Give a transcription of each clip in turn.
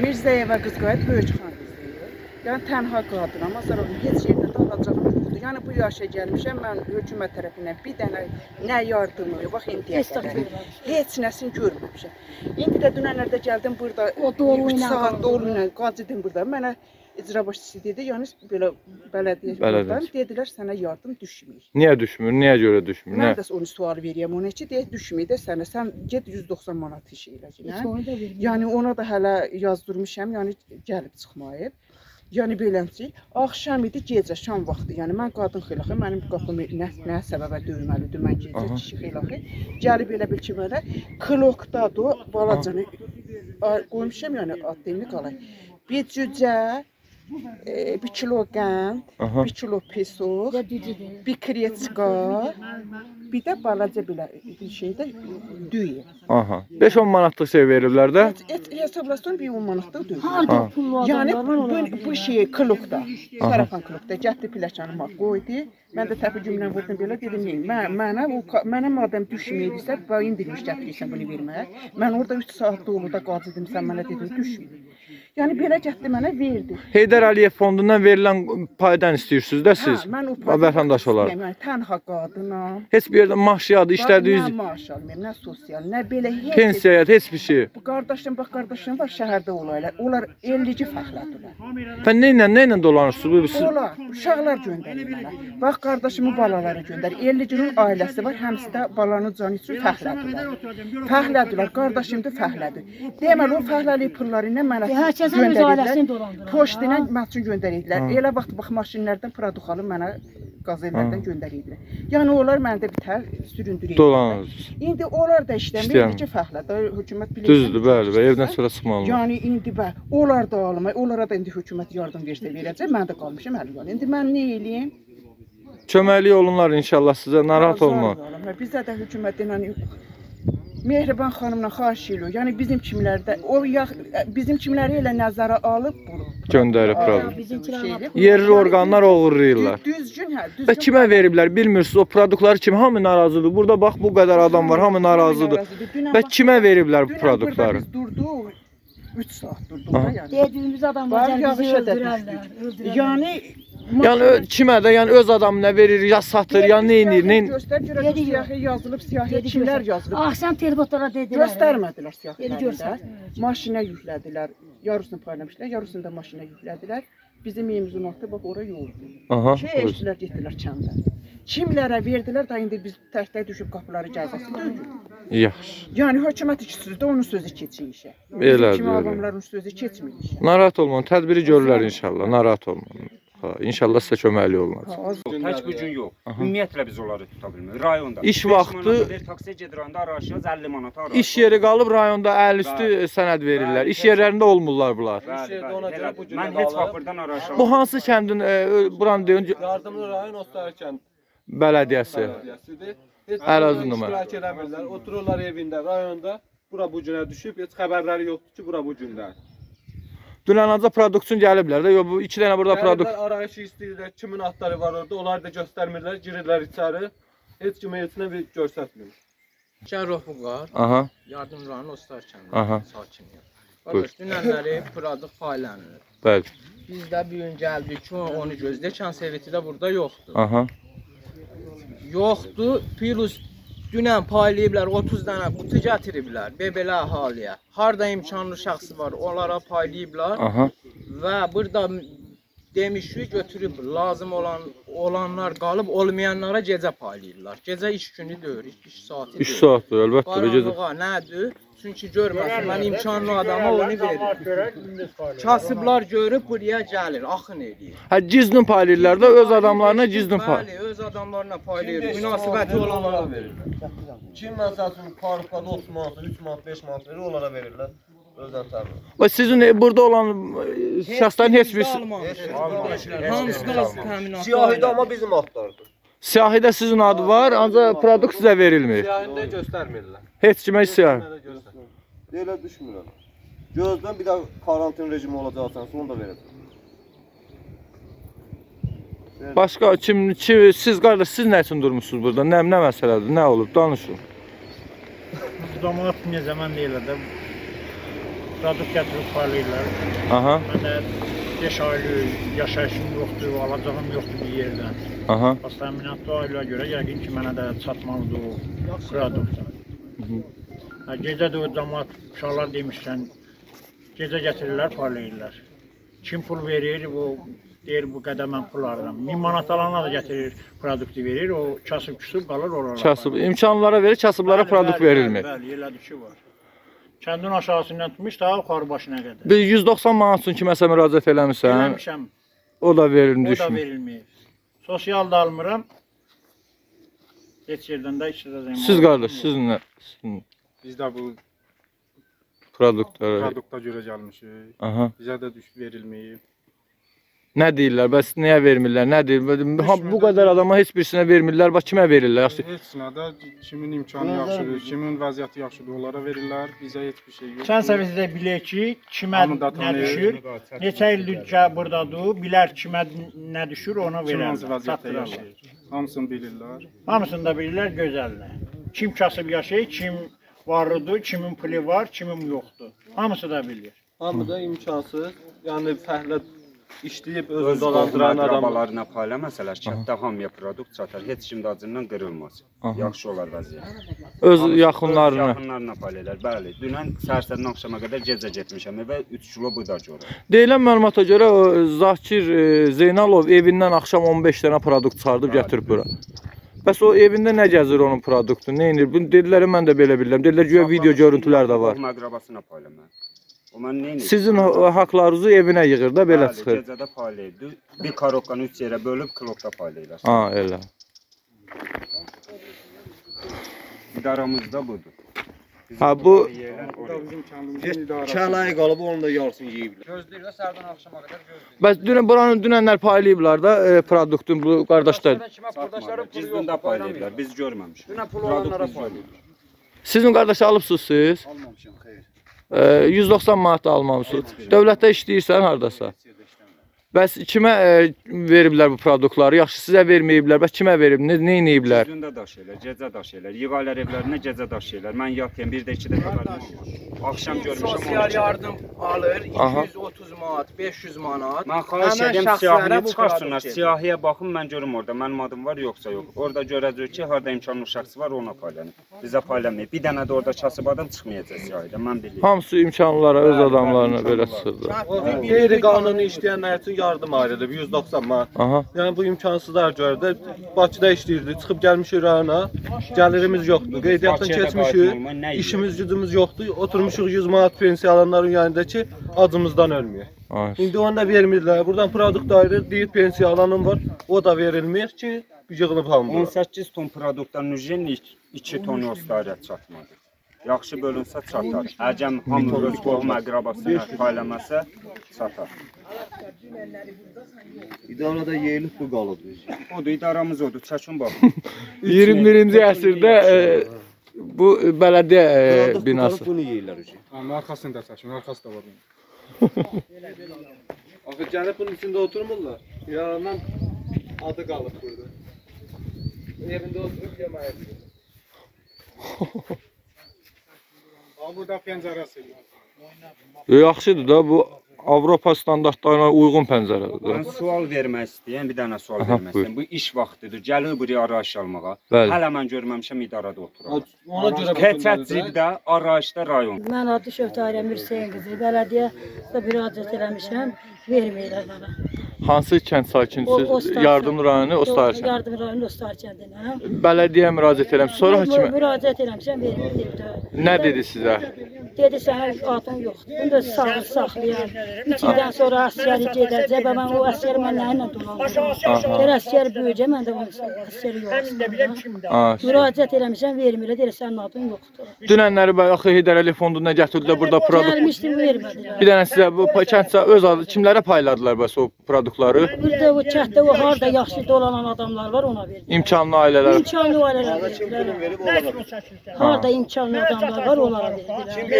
Mirzəyevə qız qayıt, Böyükxan qızıyıq. Yəni tənha qadın, amma sonra heç yerdə də alacağım yoxdur. Yəni bu yaşa gəlmişəm, mən hökumət tərəfindən bir dənə nə yardımı, bax indiyə qədər heç nəsini görməmişəm. İndi də dünənlərdə gəldim burada, 3 saat dolu ilə qacidim burada. Mənə icra başçısı dedi, yəni belə bələdiyyə dedilər sənə yardım düşmür. Niyə düşmür? Niyə görə düşmür? Mən də onu sual verəyəm ona ki, deyək düşmür də sənə, sən get 190 manat iş elə ki. Yəni ona da hələ yazdırmışam, yəni gəlib çıxmayıb. Yəni beləmçi, axşam idi, gecə, şam vaxtı. Yəni mən qadın xilafı, mənim qapım nə səbəbə döyməlidir, mən gecə kişi xilafı. Gəlib elə bil ki, mənə klokdadır, balacanı qoymuşam, yəni adını qalay. Bir cücə, 1 kilo qənd, 1 kilo peso, bir kreçka, bir də balaca belə bir şeydə düyü. 5-10 manatlıq şey verirlər də. Hesablasın bir 10 manatlıq düyü. Yəni bu şey klokda, sarafan klokda getdi pilləkənimə qoydu. Mən də təpi cümlə vurdum belə dedim, mənə madəm düşməyirsə, indirmiş gətirirsən bunu vermək. Mən orada 3 saat doluda qacidim, sən mənə dedin düşmür. Yəni belə getdi mənə verdi. Heydər Əliyev fondundan verilən paydan istəyirsiniz də siz? Mən o vətəndaş olaraq. Yəni tənha qadınam. Heç bir yerdə maaş yadı, işlədiyiniz... Nə maaş almıyorum, nə sosial, nə belə heç... Pensiyaya, heç bir şey. Bu qardaşım var şəhərdə olaylar. Onlar 50-ci fəxlədirlər. Sən nə ilə dolanırsınız? Onlar, uşaqlar göndərir mənə. Bax, qardaşımın balaları göndərir. 50-cinin ailəsi var, həmsi də balanın canı üçün fəxlədirlər. Fəxlədirlər, qardaşım da fəxlədir. Deməli, o fəxləli pulları ilə mənə göndərirlər. Poçt ilə mən üçün göndərirlər. Elə vaxt bax, maşinlərdən produxalı mənə qazellərdən göndərirlər. Yəni, onlar məndə bitər, süründürürlər. Dolanırsınız. İndi onlar da işləmir, ki, fəxlədir. Hökumət bilir. Düzdür, bəli, evdən sonra çıxmalı. Yəni, indi onlar da alınmır. Onlara da indi hökumət yardım versə verəcək. Mən də qalmışım əli yolu. İndi mən nə eləyim? Köməklik olunlar inşallah sizə, narahat olma. Bizə də hökumətdən Mehriban xanımla xahiş ediyor. Yəni bizim kimlərdə, bizim kimləri elə nəzərə alıb göndərib. Yerli orqanlar oğurlayırlar. Düzgün, düzgün. Və kimə veriblər, bilmirsiniz o produktları kim? Hamı narazıdır. Burada bax bu qədər adam var, hamı narazıdır. Və kimə veriblər bu produktları? Biz durduq, 3 saat durduq da yəni. Dediyimiz adamlar bizi öldürərlər. Yəni kimə də, yəni öz adamına verir, ya satır, ya nə edir? Göstər görək siyahı yazılıb, siyahı kimlər yazılıb. Axşam telefonlara dedilər. Göstərmədilər siyahılarında. Maşına yüklədilər. Yarısını paylamışlar, yarısını da maşına yüklədilər. Bizim evimizin altı bax ora yoldu. Şey eşdilər, getdilər kəndə. Kimlərə verdilər da indi biz tək-tək düşüb qapıları gəzəsi döydük. Yaxşı. Yəni hökumət işçisi də onun sözü keçir işə. Elədir. Kimi adamların sözü keçmir işə. Narahat olmayın, tədbiri görürlər inşallah. Narahat olmayın. İnşallah sizə köməkli olunacaq. Tək bu gün yox. Ümumiyyətlə biz onları tuta bilmirik. Rayonda. İş vaxtı taksiyə gedirəndə araşırız 50 manat arası. İş yeri qalıb rayonda əl üstü sənəd verirlər. İş yerlərində olmurlar bunlar. Mən heç vaxtdan araşıram. Bu hansı kəndin buranı deyən Yardımlı rayon Ostarkənd bələdiyyəsi? Əlazığ iştirak eləmirlər. Otururlar evində, rayonda. Bura bu günə düşüb, heç xəbərləri yoxdur ki, bura bu gündən. Dünən ancaq produksiyon gəliblər də. Yox, bu 2 dənə burada produksiyon. Arayış istəyirlər, kimin atları var orada, onları da göstərmirlər, girirlər içəri. Heç kimə heç nə göstərmir. Şərruf Buqar, yardım rayonu Ostarkənd sakiniyəm. Qardaş, dünənləri produkt paylanır. Bəli. Biz də bir gün gəldik ki, onu gözləyək, konseveti də burada yoxdur. Yoxdur, plus dünən paylayıblar, 30 dənə qutu gətiriblər, belə əhaliyə. Harada imkanlı şəxsi var, onlara paylayıblar və burada demişik götürüb, lazım olanlar qalıb, olmayanlara gecə paylayırlar. Gecə iş günü deyil, iş saati deyil. İş saati, əlbəttə. Qaranlığa nədir? Çünki görməsin, mən imkanlı adama onu veririm. Kasıblar görüb buraya gəlir, axın edir. Gizlin paylayırlar da, öz adamlarına gizlin paylayırlar. Bəli, öz adamlarına paylayır, münasibəti olanlara verir. Kim məsələn parkada 30 manat, 3 manat, 5 manat verir, onlara verirlər. Özdən təmin. Və sizin burada olan şəxslərin heç bir... Hamısı da təminatı. Siyahidə amma bizim adlardır. Siyahidə sizin adı var, ancaq produkt sizə verilmir. Siyahində göstərmirlər. Heç kimə siyahı. Elə düşmürəm. Gözdən bir də karantin rejimi olacaqsan, onu da verəcəm. Başqa siz qardaş, siz nə üçün durmuşsunuz burada? Nə məsələdir? Nə olub? Danışın. Damat nə zaman deyirlər də produkt gətirib paylayırlar. Aha. Mən də 5 aylık yaşayışım yoxdur, alacağım yoxdur bir yerdən. Aha. Təminatlı ailəyə görə yəqin ki, mənə də çatmalıdır o produkt. Gecə də o cəmaət uşaqlar demişkən, gecə gətirirlər, paylayırlar. Kim pul verir, o deyir bu qədər mən pul alıram. 1000 manat alana da gətirir, produktu verir, o kasıb-küsüb qalır oralara. Kasıb, imkanlara verir, kasıblara produkt verilmir. Bəli, elədir ki var. Kəndin aşağısından tutmuş daha yuxarı başına qədər. Biz 190 manat üçün kiməsə müraciət eləmişsən. Eləmişəm. O da verilmir. O da verilmir. Sosial da almıram. Heç yerdən də işlədəcəm. Siz qardaş, siz nə? Biz də bu Produkta görə gəlmişik. Aha. Bizə də verilməyib. Nə deyirlər? Bəs niyə vermirlər? Nə deyir? Bu qədər adama heç birisinə vermirlər. Bax kimə verirlər? Heç nə də kimin imkanı yaxşıdır, kimin vəziyyəti yaxşıdır, onlara verirlər. Bizə heç bir şey yox. Sənsə biz də bilək ki, kimə nə düşür? Neçə ildir ki, buradadır, bilər kimə nə düşür, ona verərlər. Vəziyyətdə yaşayır. Hamısını bilirlər. Hamısını da bilirlər gözəllə. Kim kasıb yaşayır, kim varlıdır, kimin pulu var, kimin yoxdur. Hamısı da bilir. Hamı da imkansız. Yəni fəhlə işləyib Öz özünü dolandıran adam. akrabalarına payləməsələr, kənddə hamıya produkt çatar, heç kim də acından qırılmaz. Yaxşı olar vəziyyət. Öz yaxınlarına. Yaxınlarına paylayırlar, bəli. Dünən səhərdən axşama qədər gecə getmişəm və 3 kilo buğda görə. Deyilən məlumata görə o Zakir Zeynalov evindən axşam 15 dənə produkt çıxardıb gətirib bura. Bəs o evində nə gəzir onun produktu? Nə edir? Bunu dedilər, mən də belə bilirəm. Dedilər ki, video görüntülər də var. Qohum əqrabasına paylamaya. O mən nə edir? Sizin haqlarınızı evinə yığır da belə çıxır. Bəli, gecədə paylayırdı. Bir karokkanı 3 yerə bölüb kilokda paylayırlar. Ha, elə. İdaramız da budur. Ha, bu Kəlay qalıb onu da yarısını yeyiblər. Gözləyir və səhərdən axşama qədər gözləyir. bəs buranın dünənlər paylayıblar da produktun bu qardaşlar. Cizbində paylayırlar, biz görməmişik. Dünən pul olanlara paylayırlar. Sizin qardaşı alıbsınız siz? Almamışam, xeyr. 190 manat da almamısınız. Dövlətdə işləyirsən hardasa? Bəs kimə veriblər bu produktları? Yaxşı sizə verməyiblər. Bəs kimə verib? Nə ediblər? Gündə daşıyırlar, gecə daşıyırlar. Yığaylar evlərinə gecə daşıyırlar. Mən yatayım, bir də 2 dəfə xəbərim olmaz. Axşam görmüşəm. Sosial yardım alır 230 manat, 500 manat. Mən xahiş edirəm siyahını çıxarsınlar. Siyahiyə baxın, mən görüm orada mənim adım var yoxsa yox. Orada görəcək ki, harda imkanlı şəxs var, ona paylanır. Bizə paylanmayıb. Bir dənə də orada kasıb adam çıxmayacaq siyahidə. Mən bilirəm. Hamısı imkanlara, öz adamlarına belə çıxırdı. Qeyri-qanuni işləyənlər üçün yardım ayrılıb 190 manat. Aha. Yəni bu imkansızlar görə də Bakıda işləyirdik, çıxıb gəlmişik rayona, gəlirimiz yoxdur. Qeydiyyatdan keçmişik, işimiz gücümüz yoxdur. Oturmuşuq 100 manat pensiya alanların yanında ki, acımızdan ölmüyor. İndi onu da vermirlər. Buradan produkt ayrılır, deyir pensiya alanım var, o da verilmir ki, yığılıb hamıra. 18 ton produktdan nüjenlik 2 ton ostariyyət çatmadı. Yaxşı bölünsə çatar. Əcəm hamı öz qohum əqrabasına paylaməsə çatar. İdarada yeyilib bu qalıb. Odur, idaramız odur. Çəkin bax. 21-ci əsrdə bu bələdiyyə binası. Bunu yeyirlər. Amma arxasını da çəkin, arxası da var. Axı gəlib bunun içində oturmurlar. Yalandan adı qalıb burada. Evində oturub yeməyə. Burada pəncərəsi. Yaxşıdır da bu Avropa standartlarına uyğun pəncərədir. Mən sual vermək istəyirəm, bir dənə sual vermək istəyirəm. Bu iş vaxtıdır. Gəlir buraya arayış almağa. Hələ mən görməmişəm idarada oturaq. Ona görə Keçət cibdə, arayışda rayon. Mən adı Şöftayra Mirseyin qızı. Bələdiyyə müraciət eləmişəm, verməyirlər mənə. Hansı kənd sakinisiniz? Yardım rayonu, Ostar kəndi. Yardım rayonu, Ostar kəndinə. Bələdiyyə müraciət eləmişəm. Sonra hakimə Müraciət eləmişəm, verməyirlər. nə dedi sizə? Dedi sənin adın yoxdur. Bunu da saxlayan. 2 ildən sonra əsgəri gedəcək və mən o əsgəri mən nə ilə dolanıram. Bir əsgər böyücə, mən də onun əsgəri yoxdur. Müraciət eləmişəm, vermirlər. Deyir sənin adın yoxdur. Dünənləri axı Heydər Əliyev fonduna gətirdilər burada produkt. Gəlmişdim, vermədilər. Bir dənə sizə bu kəndsə öz adı kimlərə payladılar bəs o produktları? Burada o kənddə o harda yaxşı dolanan adamlar var, ona verdim. İmkanlı ailələr. İmkanlı ailələr verdilər. Harda imkanlı adamlar var, onlara verdilər.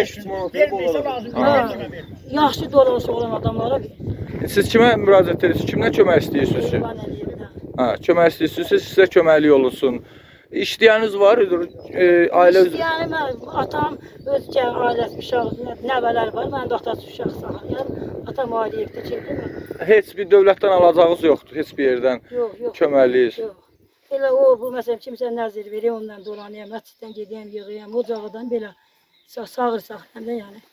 Yaxşı dolası olan adamlara verdim. Siz kimə müraciət edirsiniz? Kimdən kömək istəyirsiniz ki? Kömək istəyirsiniz, sizə köməklik olunsun. İşləyəniz var? Ailə Yəni mən atam öz ailəsi uşağı, nəvələr var. Mən də atası uşaq saxlayıram. Atam ailə evdə çəkir. heç bir dövlətdən alacağınız yoxdur, heç bir yerdən Yox. köməkliyiz. Yox. Elə o bu məsələn kimsə nəzir verir, ondan dolanıram, məsciddən gedəyəm, yığıyam, ocağıdan belə sağır saxlayam da yəni.